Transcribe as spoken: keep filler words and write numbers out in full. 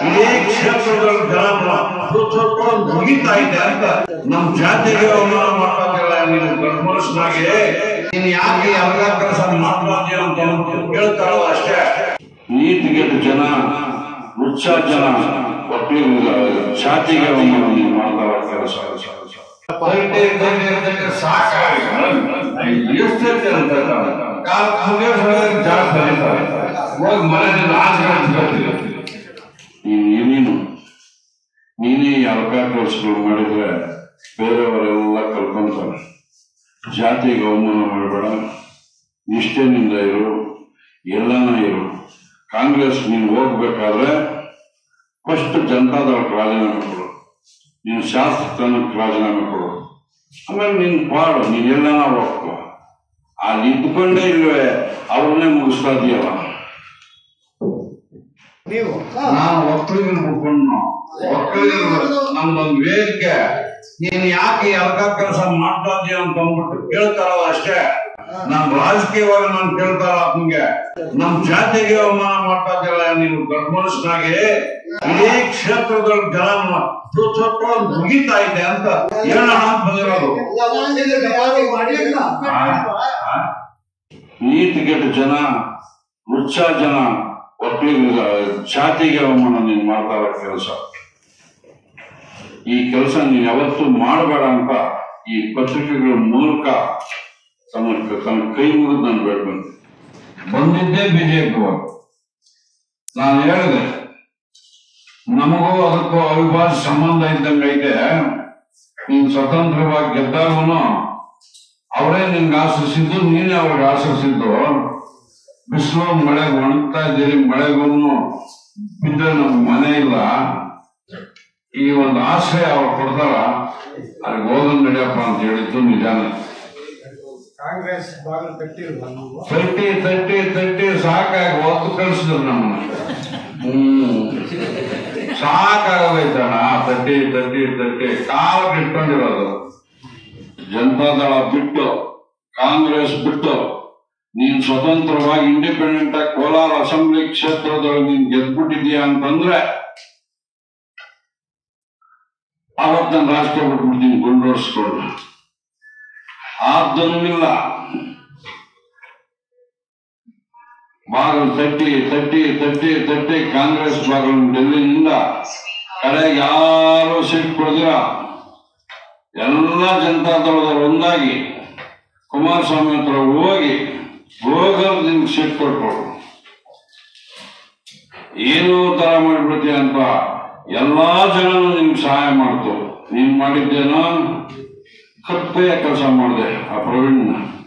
ಇಡೀ ಕ್ಷೇತ್ರದಲ್ಲಿ ಜನ ಮುಗಿತಾ ಇದೆ ಅಂತ ನಮ್ ಜಾತಿಗೆ ಅವಮಾನ ಮಾಡ್ತಿಲ್ಲ. ನೀನು ದೊಡ್ಡ ಮನುಷ್ಯನಾಗಿ ನೀನ್ ಯಾಕೆ ಎಲ್ಲ ಕೆಲಸ ಮಾಡ್ಬಾರ್ದು ಅಂತ ಕೇಳ್ತಾರೋ ಅಷ್ಟೇ. ನೀತಿಗೆಟ್ಟು ಜನ ಉತ್ಸಾಹ ಜನ ಜಾತಿಗೆ ಅವಮಾನ ನೀನು ಮಾಡ್ತಾರ ಕೆಲಸ ನೀನೇನು ನೀನೇ ಅರ್ಕ ಕೆಲಸಗಳು ಮಾಡಿದ್ರೆ ಬೇರೆಯವರೆಲ್ಲ ಕಲ್ಕೊಂತಾರೆ. ಜಾತಿಗೆ ಅವಮಾನ ಮಾಡಬೇಡ, ನಿಷ್ಠೆನಿಂದ ಇರು, ಎಲ್ಲನ ಇರು. ಕಾಂಗ್ರೆಸ್ ನೀನು ಹೋಗ್ಬೇಕಾದ್ರೆ ಫಸ್ಟ್ ಜನತಾದಳಕ್ಕೆ ರಾಜೀನಾಮೆ ಕೊಡು, ನೀನು ಶಾಸಕನಕ್ಕೆ ರಾಜೀನಾಮೆ ಕೊಡು, ಆಮೇಲೆ ನೀನ್ ಪಾಡು, ನೀನ್ ಎಲ್ಲನ ಹೋಗ್ಕೊ. ಅಲ್ಲಿ ಇದ್ಕೊಂಡೇ ಇಲ್ವೇ ಅವ್ರನ್ನೇ ಮುಗಿಸ್ತಾ ಇದೀಯಲ್ಲ. ನಾನು ಒಕ್ಕಲಿಗರು ಮುಖಂಡು ಒಕ್ಕಲಿಗರು ನಮ್ದೊಂದು ವೇದಿಕೆ, ನೀನ್ ಯಾಕೆ ಎಲ್ಲ ಕೆಲಸ ಮಾಡ್ತಾ ಇದೀಯ ಅಂತ ಅಂದ್ಬಿಟ್ಟು ಕೇಳ್ತಾರಲ್ಲ ಅಷ್ಟೇ. ನಾನ್ ರಾಜಕೀಯವಾಗಿ ನಾನು ಕೇಳ್ತಾರ ನಿಮ್ಗೆ ನಮ್ ಜಾತಿಗೆ ಅವಮಾನ ಮಾಡ್ತಾ ಇದ್ದಿಲ್ಲ. ನೀನು ದೊಡ್ಡ ಮನುಷ್ಯನಾಗಿ ಇಡೀ ಕ್ಷೇತ್ರದಲ್ಲಿ ಜನ ಮುಗಿತಾ ಇದೆ ಅಂತ ಹೇಳೋಣ ಅಂತ ಬಂದಿರೋದು. ನೀತಿಗೆಟ್ಟು ಜನ ಉತ್ಸಾಹ ಜನ ಒಕ್ಕಲಿಗ ಜಾತಿಗೆ ಅವಮಾನ ನೀನ್ ಮಾಡ್ತಾ ಇರೋ ಕೆಲಸ, ಈ ಕೆಲಸ ನೀನ್ ಯಾವತ್ತೂ ಮಾಡಬೇಡ ಅಂತ ಈ ಪತ್ರಿಕೆಗಳ ಮೂಲಕ ತನ್ನ ತನ್ನ ಕೈ ಮುಗಿದು ನಾನು ಬೇಡ್ಬಂದೆ. ಬಂದಿದ್ದೇ ಬಿಜೆಪಿ. ನಾನು ಹೇಳಿದೆ ನಮಗೂ ಅದಕ್ಕೂ ಅವಿಭಾಜ್ಯ ಸಂಬಂಧ ಇದ್ದಂಗೈತೆ. ನೀನ್ ಸ್ವತಂತ್ರವಾಗಿ ಗೆದ್ದಾಗನು ಅವರೇ ನಿನ್ಗೆ ಆಶ್ರಯಿಸಿದ್ದು, ನೀನೇ ಅವ್ರಿಗೆ ಆಶ್ರಯಿಸಿದ್ದು. ಬಿಸಿಲು ಮಳೆಗೆ ಒಣಗ್ತಾ ಇದ್ದೀರಿ, ಮಳೆಗೂ ಬಿದ್ದರೆ ನಮ್ಗೆ ಮನೆ ಇಲ್ಲ, ಈ ಒಂದು ಆಶ್ರಯ ಅವ್ರು ಕೊಡ್ತಾರ, ಅದಕ್ಕೆ ಹೋಗನ್ ನಡಿಯಪ್ಪ ಅಂತ ಹೇಳಿದ್ದು ನಿಜಾನೇ. ಕಾಂಗ್ರೆಸ್ ಬಾಗಿಲು ತಟ್ಟಿ ತಟ್ಟಿ ತಟ್ಟಿ ಸಾಕಾಗಿ ಒತ್ತು ಕಳಿಸಿದ್ರು ನಮ್ಮನ್ನ. ಹ್ಮ್ ಸಾಕಾಗೋಯ್ತಣ್ಣ, ತಟ್ಟಿ ತಟ್ಟಿ ತಟ್ಟಿ ಕಾಲಕ್ಕೆ ಇಟ್ಕೊಂಡಿರೋದು. ಜನತಾದಳ ಬಿಟ್ಟು ಕಾಂಗ್ರೆಸ್ ಬಿಟ್ಟು ನೀನ್ ಸ್ವತಂತ್ರವಾಗಿ ಇಂಡಿಪೆಂಡೆಂಟ್ ಆಗಿ ಕೋಲಾರ ಅಸೆಂಬ್ಲಿ ಕ್ಷೇತ್ರದೊಳಗೆ ನೀನ್ ಗೆದ್ಬಿಟ್ಟಿದೀಯ ಅಂತಂದ್ರೆ ಅವತ್ ನಾನು ರಾಜಕೀಯ ಬಿಟ್ಬಿಡ್ತೀನಿ ಗುಂಡೋಡಿಸ್ಕೊಂಡು. ಆದ್ದನ್ನಿಲ್ಲ, ಬಾಗಿಲು ತಟ್ಟಿ ತಟ್ಟಿ ತಟ್ಟಿ ತಟ್ಟಿ ಕಾಂಗ್ರೆಸ್ ಬಾಗಿಲು ಡೆಲ್ಲಿನಿಂದ ಕಡೆಗೆ ಯಾರು ಸೀಟ್ ಕೊಡ್ದಿರ ಎಲ್ಲ ಜನತಾದಳದವರು ಒಂದಾಗಿ ಕುಮಾರಸ್ವಾಮಿ ಹತ್ರ ಹೋಗಿ ಹೋಗಲ್ ನಿಮ್ಗೆ ಸೀಟ್ ಕೊಟ್ಕೊಡು, ಏನೋ ತರ ಮಾಡಿಬಿಡ್ತೀಯ ಅಂತ ಎಲ್ಲಾ ಜನನು ನಿಮ್ಗೆ ಸಹಾಯ ಮಾಡ್ತು. ನೀನ್ ಮಾಡಿದ್ದೇನೋ ಕಪ್ಪೆಯ ಕೆಲಸ ಮಾಡಿದೆ ಆ ಪ್ರವೀಣ್.